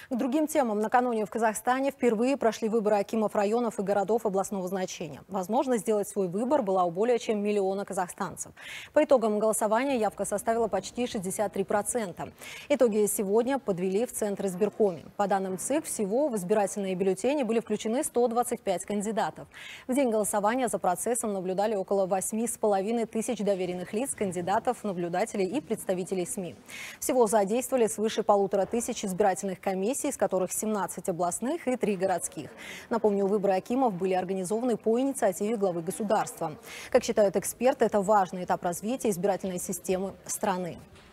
К другим темам. Накануне в Казахстане впервые прошли выборы акимов районов и городов областного значения. Возможность сделать свой выбор была у более чем миллиона казахстанцев. По итогам голосования явка составила почти 63%. Итоги сегодня подвели в Центр избиркоме. По данным ЦИК, всего в избирательные бюллетени были включены 125 кандидатов. В день голосования за процессом наблюдали около 8,5 тысяч доверенных лиц, кандидатов, наблюдателей и представителей СМИ. Всего задействовали свыше 1500 избирательных комиссий, из которых 17 областных и 3 городских. Напомню, выборы акимов были организованы по инициативе главы государства. Как считают эксперты, это важный этап развития избирательной системы страны.